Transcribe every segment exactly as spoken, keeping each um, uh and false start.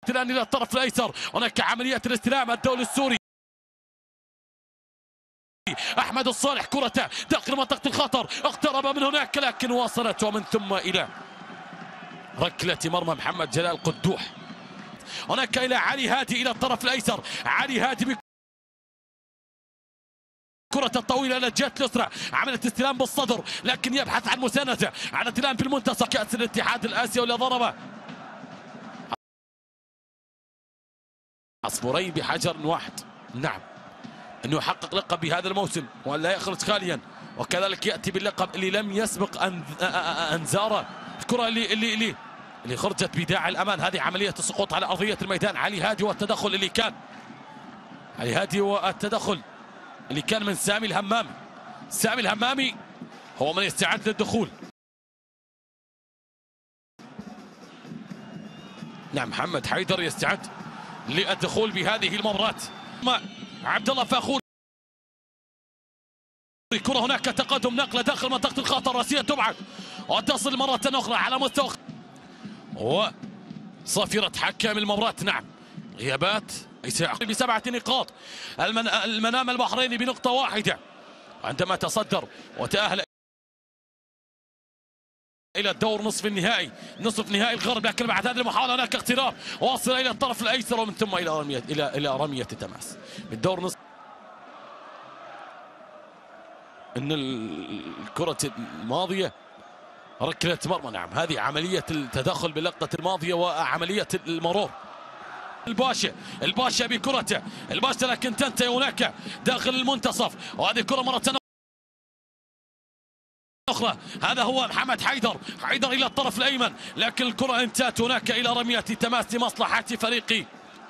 الان الى الطرف الايسر، هناك عمليه الاستلام الدولي السوري. احمد الصالح كرته داخل منطقه الخطر، اقترب من هناك لكن وصلت، ومن ثم الى ركله مرمى محمد جلال قدوح. هناك الى علي هادي الى الطرف الايسر، علي هادي بكرة الطويله الى الجهه اليسرى، عملت استلام بالصدر لكن يبحث عن مسانده، على الان في المنتصف كاس الاتحاد الاسيوي واللي ضربه عصفورين بحجر واحد. نعم، انه يحقق لقب بهذا الموسم ولا يخرج خاليا، وكذلك ياتي باللقب اللي لم يسبق انذاره. الكره اللي اللي اللي اللي خرجت بداعي الامان، هذه عمليه السقوط على ارضيه الميدان. علي هادي والتدخل اللي كان علي هادي والتدخل اللي كان من سامي الهمامي. سامي الهمامي هو من يستعد للدخول. نعم، محمد حيدر يستعد للدخول بهذه المباراة. عبد الله فاخور، كرة هناك تقدم، نقلة داخل منطقة الخطر، راسية تبعد وتصل مرة أخرى على مستوى وصافرة حكام المباراة. نعم، غيابات بسبعة نقاط، المن... المنام البحريني بنقطة واحدة عندما تصدر وتأهل الى الدور نصف النهائي، نصف نهائي الغرب. لكن بعد هذه المحاولة هناك اقتراب، واصل الى الطرف الايسر ومن ثم الى رمية الى الى رمية التماس من دور نصف. ان الكرة الماضية ركلة مرمى. نعم، هذه عملية التدخل باللقطة الماضية وعملية المرور. الباشا الباشا بكرته، الباشا لكن تنتهي هناك داخل المنتصف، وهذه كرة مرة أخرى. هذا هو محمد حيدر، حيدر إلى الطرف الأيمن، لكن الكرة انتهت هناك إلى رمية تماس لمصلحة فريقي.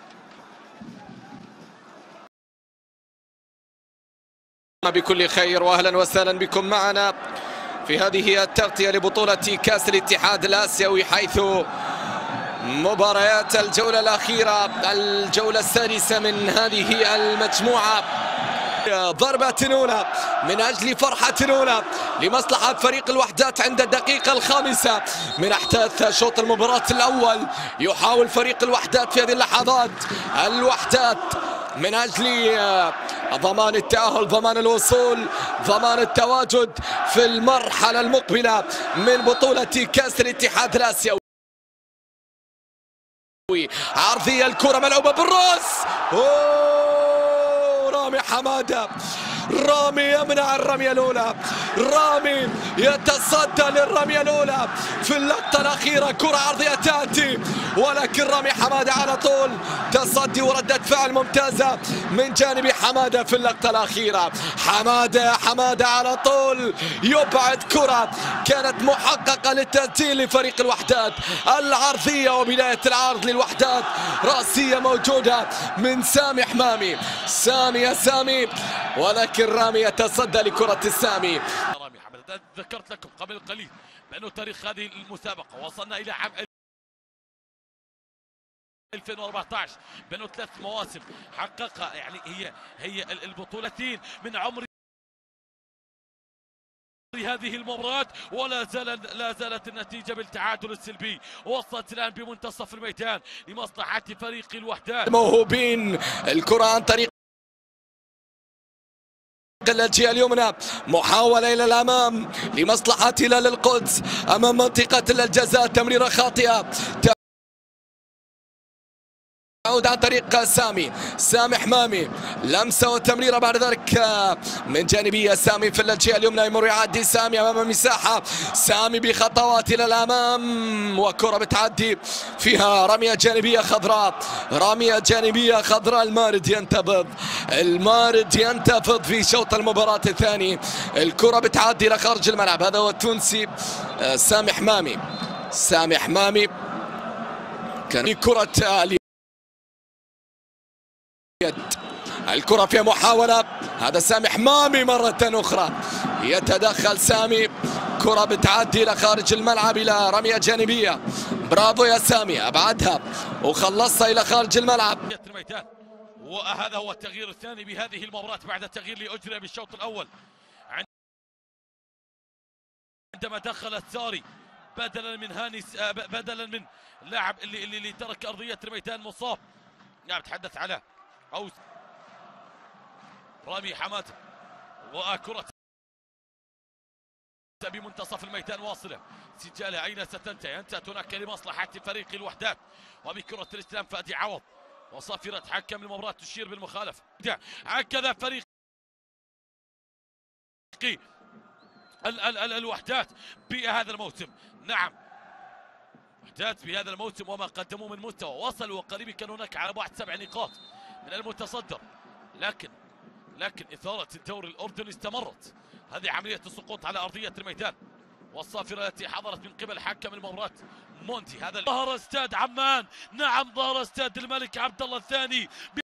بكل خير واهلا وسهلا بكم معنا في هذه التغطية لبطولة كأس الاتحاد الآسيوي، حيث مباريات الجولة الأخيرة، الجولة السادسة من هذه المجموعة. ضربة أولى من أجل فرحة أولى لمصلحة فريق الوحدات عند الدقيقة الخامسة من أحداث شوط المباراة الأول. يحاول فريق الوحدات في هذه اللحظات، الوحدات من أجل ضمان التأهل، ضمان الوصول، ضمان التواجد في المرحلة المقبلة من بطولة كأس الاتحاد الآسيوي. عرضية، الكرة ملعوبة بالراس، أوه رامي حمادة، رامي يمنع الرمية الأولى، رامي يتصدى للرمية الأولى في اللقطة الأخيرة. كرة عرضية تأتي ولكن رامي حمادة على طول تصدي وردة فعل ممتازة من جانب حمادة في اللقطة الأخيرة. حمادة حمادة على طول يبعد كرة كانت محققة للتسجيل لفريق الوحدات. العرضية وبداية العرض للوحدات، رأسية موجودة من سامي حمامي، سامي يا سامي، ولكن رامي يتصدى لكرة السامي. رامي حمادة، ذكرت لكم قبل قليل بأنه تاريخ هذه المسابقة وصلنا إلى عام ألفين وأربعة عشر، بأنه ثلاث مواسم حققها، يعني هي هي البطولتين من عمر هذه المباراة، ولا زال لا زالت النتيجة بالتعادل السلبي. وصلت الآن بمنتصف الميدان لمصلحة فريق الوحدات. موهوبين الكرة عن طريق الجهة اليمنى، محاولة إلى الأمام لمصلحة هلال القدس أمام منطقة الجزاء، تمريرة خاطئة تعود عن طريق سامي، سامي حمامي، لمسة وتمريرة بعد ذلك من جانبية سامي في الجهة اليمنى، يمر يعدي سامي أمام مساحة، سامي بخطوات إلى الأمام وكرة بتعدي فيها رمية جانبية خضراء، رمية جانبية خضراء. المارد ينتفض، المارد ينتفض في شوط المباراة الثاني. الكرة بتعدي إلى خارج الملعب، هذا هو التونسي سامي حمامي، سامي حمامي كان كرة الكرة فيها محاولة، هذا سامي حمامي مرة أخرى يتدخل سامي، كرة بتعدي إلى خارج الملعب إلى رمية جانبية. برافو يا سامي، أبعدها وخلصها إلى خارج الملعب. وهذا هو التغيير الثاني بهذه المباراة بعد التغيير اللي أجري بالشوط الأول عندما دخل الثاري بدلا من هاني بدلا من اللاعب اللي, اللي اللي ترك ارضيه الميدان مصاب. نعم تحدث على او رامي حماده وكره بمنتصف الميدان واصله سجالها اين ستنتهي؟ انتهت هناك لمصلحه فريق الوحدات وبكره الاستلام فادي عوض وصافره حكم المباراه تشير بالمخالفه. هكذا فريق ال ال ال الوحدات بهذا الموسم. نعم وحدات بهذا الموسم وما قدموه من مستوى، وصلوا وقريب كان هناك على بعد سبع نقاط من المتصدر، لكن لكن إثارة الدوري الأردني استمرت. هذه عملية السقوط على أرضية الميدان والصافرة التي حضرت من قبل حكم المباراة مونتي. هذا ظهر استاد عمان، نعم ظهر استاد الملك عبد الله الثاني.